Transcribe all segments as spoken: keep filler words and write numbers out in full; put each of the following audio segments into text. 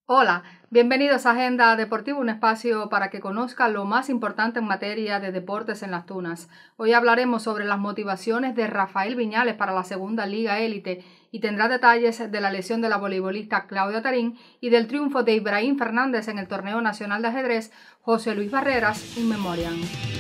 Hola, bienvenidos a Agenda Deportiva, un espacio para que conozca lo más importante en materia de deportes en Las Tunas. Hoy hablaremos sobre las motivaciones de Rafael Viñales para la segunda Liga Élite y tendrá detalles de la lesión de la voleibolista Claudia Tarín y del triunfo de Ibrahim Fernández en el Torneo Nacional de Ajedrez José Luis Barreras in memoriam.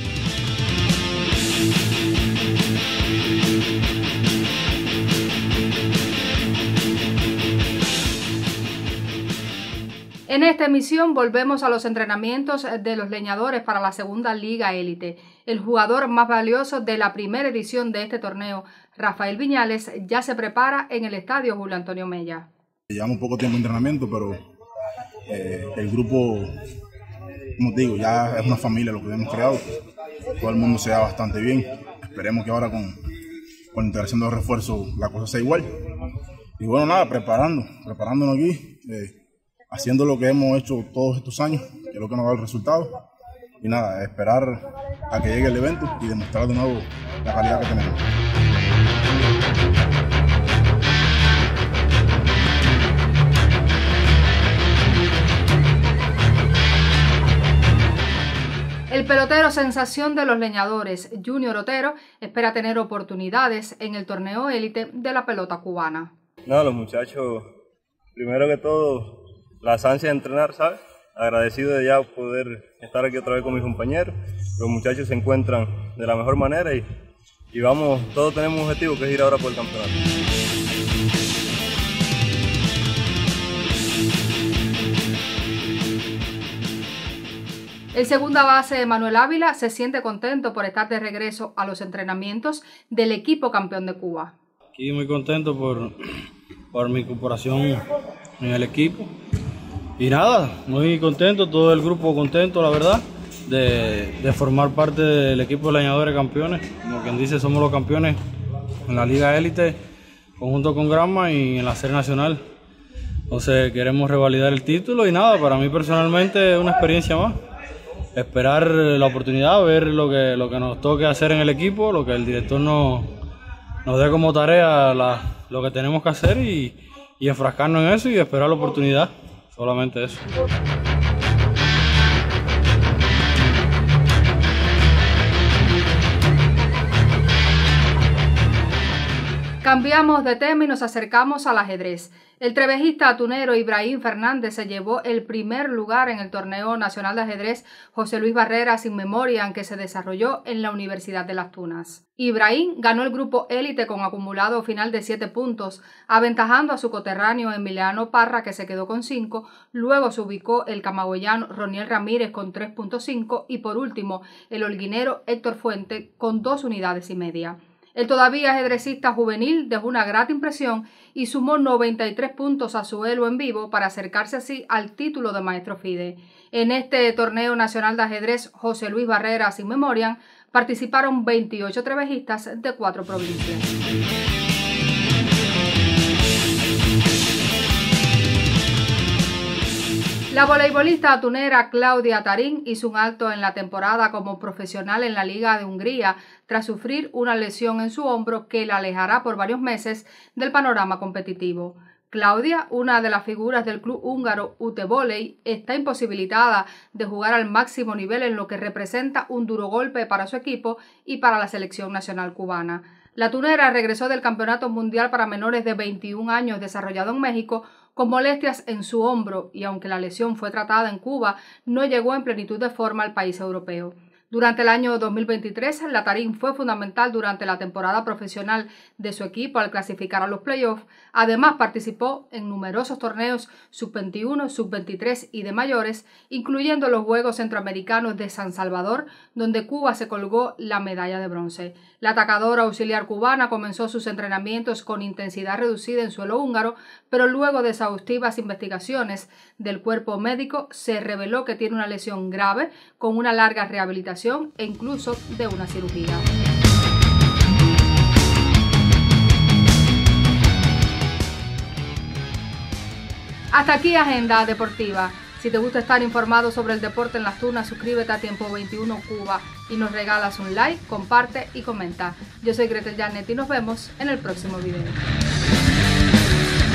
En esta emisión volvemos a los entrenamientos de los leñadores para la segunda Liga Élite. El jugador más valioso de la primera edición de este torneo, Rafael Viñales, ya se prepara en el estadio Julio Antonio Mella. Llevamos poco tiempo de entrenamiento, pero eh, el grupo, como te digo, ya es una familia lo que hemos creado. Todo el mundo se da bastante bien. Esperemos que ahora con, con la integración de los refuerzos la cosa sea igual. Y bueno, nada, preparando, preparándonos aquí. Eh, haciendo lo que hemos hecho todos estos años, que es lo que nos da el resultado. Y nada, esperar a que llegue el evento y demostrar de nuevo la calidad que tenemos. El pelotero sensación de los leñadores, Junior Otero, espera tener oportunidades en el torneo élite de la pelota cubana. No, los muchachos, primero que todo, las ansias de entrenar, ¿sabes? Agradecido de ya poder estar aquí otra vez con mis compañeros. Los muchachos se encuentran de la mejor manera y, y vamos, todos tenemos un objetivo que es ir ahora por el campeonato. El segunda base, Manuel Ávila, se siente contento por estar de regreso a los entrenamientos del equipo campeón de Cuba. Aquí muy contento por, por mi incorporación en el equipo. Y nada, muy contento, todo el grupo contento, la verdad, de, de formar parte del equipo de leñadores campeones. Como quien dice, somos los campeones en la Liga Élite, conjunto con Granma y en la Serie Nacional. Entonces queremos revalidar el título y nada, para mí personalmente es una experiencia más. Esperar la oportunidad, ver lo que, lo que nos toque hacer en el equipo, lo que el director nos, nos dé como tarea, la, lo que tenemos que hacer y, y enfrascarnos en eso y esperar la oportunidad. Solamente eso. Cambiamos de tema y nos acercamos al ajedrez. El trevejista atunero Ibrahim Fernández se llevó el primer lugar en el Torneo Nacional de Ajedrez José Luis Barreras in memoriam que se desarrolló en la Universidad de Las Tunas. Ibrahim ganó el grupo élite con acumulado final de siete puntos, aventajando a su coterráneo Emiliano Parra, que se quedó con cinco, luego se ubicó el camagüeyano Roniel Ramírez con tres punto cinco y por último el holguinero Héctor Fuente con dos unidades y media. El todavía ajedrecista juvenil dejó una grata impresión y sumó noventa y tres puntos a su elo en vivo para acercarse así al título de maestro FIDE. En este torneo nacional de ajedrez José Luis Barreras in memoriam participaron veintiocho trevejistas de cuatro provincias. La voleibolista atunera Claudia Tarín hizo un alto en la temporada como profesional en la Liga de Hungría tras sufrir una lesión en su hombro que la alejará por varios meses del panorama competitivo. Claudia, una de las figuras del club húngaro U T Voley, está imposibilitada de jugar al máximo nivel en lo que representa un duro golpe para su equipo y para la selección nacional cubana. La tunera regresó del Campeonato Mundial para menores de veintiún años desarrollado en México con molestias en su hombro y aunque la lesión fue tratada en Cuba, no llegó en plenitud de forma al país europeo. Durante el año dos mil veintitrés, la Tarín fue fundamental durante la temporada profesional de su equipo al clasificar a los playoffs. Además, participó en numerosos torneos sub veintiuno, sub veintitrés y de mayores, incluyendo los Juegos Centroamericanos de San Salvador, donde Cuba se colgó la medalla de bronce. La atacadora auxiliar cubana comenzó sus entrenamientos con intensidad reducida en suelo húngaro, pero luego de exhaustivas investigaciones del cuerpo médico se reveló que tiene una lesión grave con una larga rehabilitación e incluso de una cirugía. Hasta aquí Agenda Deportiva. Si te gusta estar informado sobre el deporte en Las Tunas, suscríbete a Tiempo veintiuno Cuba y nos regalas un like, comparte y comenta. Yo soy Gretel Janet y nos vemos en el próximo video.